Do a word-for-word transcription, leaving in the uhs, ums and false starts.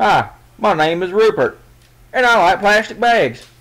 Hi, my name is Rupert, and I like plastic bags.